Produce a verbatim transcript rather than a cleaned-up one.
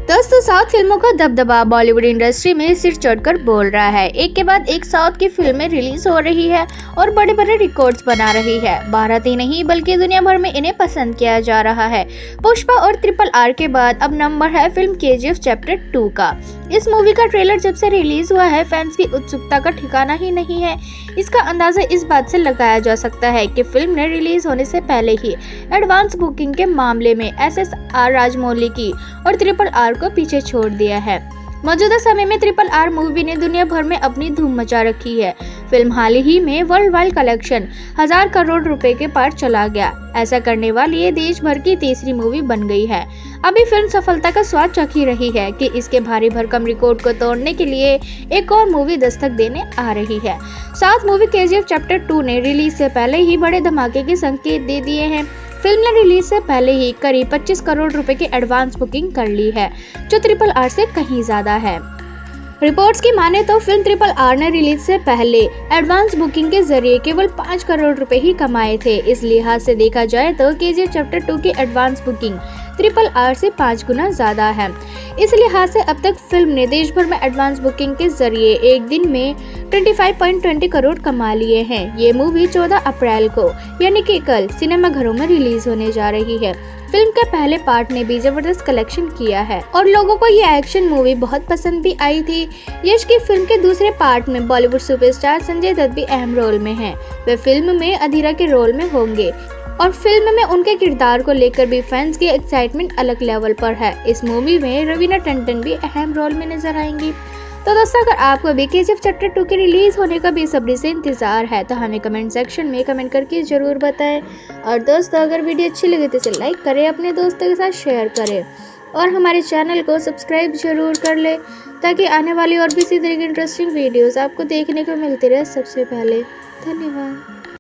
दोस्तों, साउथ फिल्मों का दबदबा बॉलीवुड इंडस्ट्री में सिर चढ़कर बोल रहा है। एक के बाद एक साउथ की फिल्में रिलीज हो रही है और बड़े बड़े रिकॉर्ड्स बना रही है। भारत ही नहीं बल्कि दुनिया भर में इन्हें पसंद किया जा रहा है। पुष्पा और ट्रिपल आर के बाद अब नंबर है फिल्म के जी एफ चैप्टर टू का। इस मूवी का ट्रेलर जब से रिलीज हुआ है, फैंस की उत्सुकता का ठिकाना ही नहीं है। इसका अंदाजा इस बात से लगाया जा सकता है कि फिल्म ने रिलीज होने से पहले ही एडवांस बुकिंग के मामले में एस एस आर राजमौली की और ट्रिपल आर को पीछे छोड़ दिया है। मौजूदा समय में ट्रिपल आर मूवी ने दुनिया भर में अपनी धूम मचा रखी है। फिल्म हाल ही में वर्ल्ड वाइड कलेक्शन हजार करोड़ रुपए के पार चला गया। ऐसा करने वाली ये देश भर की तीसरी मूवी बन गई है। अभी फिल्म सफलता का स्वाद चख ही रही है कि इसके भारी भरकम रिकॉर्ड को तोड़ने के लिए एक और मूवी दस्तक देने आ रही है। South movie K G F chapter two ने रिलीज से पहले ही बड़े धमाके के संकेत दे दिए हैं। फिल्म ने रिलीज से पहले ही करीब पच्चीस करोड़ रुपए की एडवांस बुकिंग कर ली है, जो ट्रिपल आर से कहीं ज्यादा है। रिपोर्ट्स की माने तो फिल्म ट्रिपल आर ने रिलीज से पहले एडवांस बुकिंग के जरिए केवल पाँच करोड़ रुपए ही कमाए थे। इस लिहाज से देखा जाए तो K G F chapter two की एडवांस बुकिंग ट्रिपल आर से पाँच गुना ज्यादा है। इस लिहाज से अब तक फिल्म ने देश भर में एडवांस बुकिंग के जरिए एक दिन में पच्चीस पॉइंट दो शून्य करोड़ कमा लिए हैं। ये मूवी चौदह अप्रैल को यानी कि कल सिनेमाघरों में रिलीज होने जा रही है। फिल्म के पहले पार्ट ने भी जबरदस्त कलेक्शन किया है और लोगों को ये एक्शन मूवी बहुत पसंद भी आई थी। यश की फिल्म के दूसरे पार्ट में बॉलीवुड सुपरस्टार संजय दत्त भी अहम रोल में हैं। वे फिल्म में अधीरा के रोल में होंगे और फिल्म में उनके किरदार को लेकर भी फैंस की एक्साइटमेंट अलग लेवल पर है। इस मूवी में रवीना टंडन भी अहम रोल में नजर आएंगी। तो दोस्तों, अगर आपको भी K G F chapter two के रिलीज होने का बेसब्री से इंतजार है तो हमें कमेंट सेक्शन में कमेंट करके जरूर बताएं। और दोस्तों, अगर वीडियो अच्छी लगे तो इसे लाइक करें, अपने दोस्तों के साथ शेयर करें और हमारे चैनल को सब्सक्राइब जरूर कर लें ताकि आने वाली और भी इसी तरह की इंटरेस्टिंग वीडियोस आपको देखने को मिलती रहे सबसे पहले। धन्यवाद।